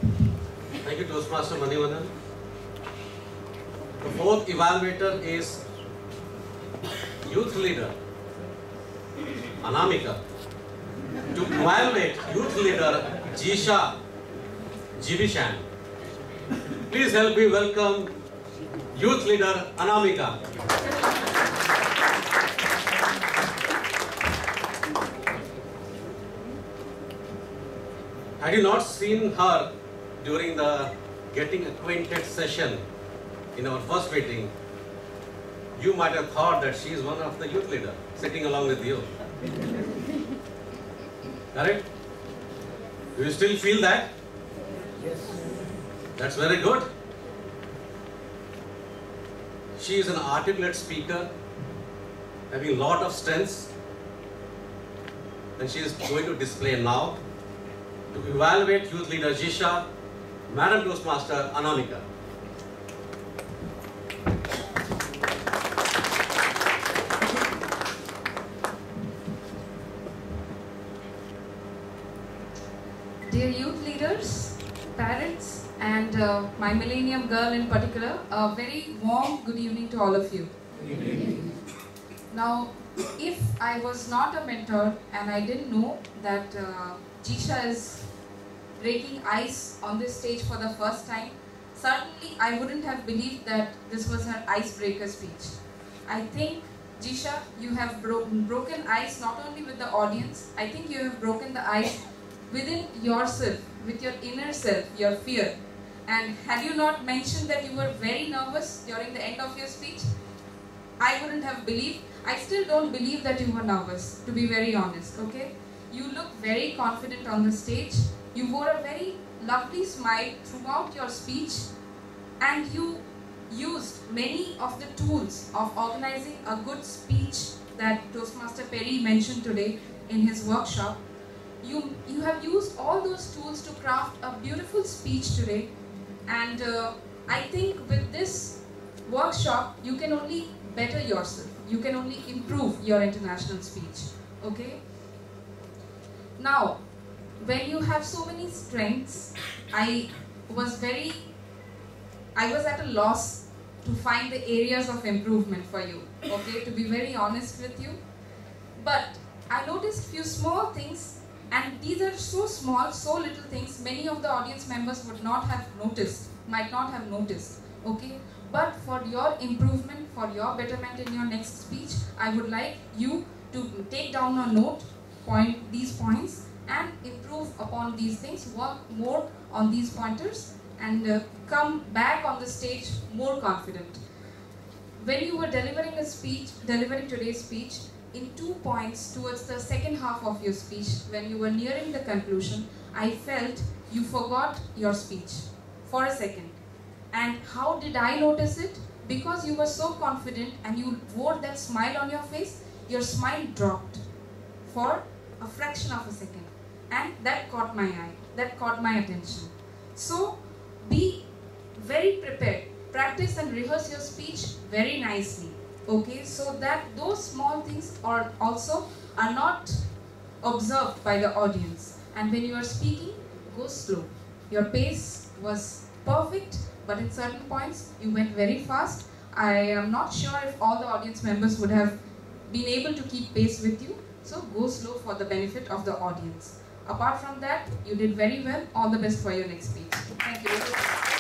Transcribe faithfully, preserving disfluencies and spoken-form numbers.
Thank you, Toastmaster Manivandan. The fourth evaluator is youth leader Anamika. To evaluate youth leader Jisha Jibishan. Please help me welcome youth leader Anamika. Had you not seen her during the getting acquainted session in our first meeting, you might have thought that she is one of the youth leader sitting along with you. Correct? Do you still feel that? Yes. That's very good. She is an articulate speaker, having a lot of strengths, and she is going to display now. To evaluate youth leader Jisha, Madam Toastmaster Anamika. Dear youth leaders, parents, and uh, my Millennium Girl in particular, a very warm good evening to all of you. Good evening. Now, if I was not a mentor and I didn't know that uh, Jisha is breaking ice on this stage for the first time, certainly I wouldn't have believed that this was her icebreaker speech. I think, Jisha, you have bro broken ice not only with the audience, I think you have broken the ice within yourself, with your inner self, your fear. And had you not mentioned that you were very nervous during the end of your speech, I wouldn't have believed. I still don't believe that you were nervous, to be very honest, okay? You look very confident on the stage. You wore a very lovely smile throughout your speech, and you used many of the tools of organizing a good speech that Toastmaster Perry mentioned today in his workshop. You, you have used all those tools to craft a beautiful speech today, and uh, I think with this workshop you can only better yourself. You can only improve your international speech, okay? Now, when you have so many strengths, I was very, I was at a loss to find the areas of improvement for you, okay, to be very honest with you. But I noticed few small things, and these are so small, so little things, many of the audience members would not have noticed, might not have noticed, okay. But for your improvement, for your betterment in your next speech, I would like you to take down a note, point these points, and improve upon these things, work more on these pointers, and uh, come back on the stage more confident. When you were delivering a speech, delivering today's speech, in two points towards the second half of your speech, when you were nearing the conclusion, I felt you forgot your speech for a second. And how did I notice it? Because you were so confident and you wore that smile on your face, your smile dropped for a fraction of a second. And that caught my eye, that caught my attention. So, be very prepared. Practice and rehearse your speech very nicely, okay? So that those small things are also are not observed by the audience. And when you are speaking, go slow. Your pace was perfect, but in certain points, you went very fast. I am not sure if all the audience members would have been able to keep pace with you. So go slow for the benefit of the audience. Apart from that, you did very well. All the best for your next speech. Thank you.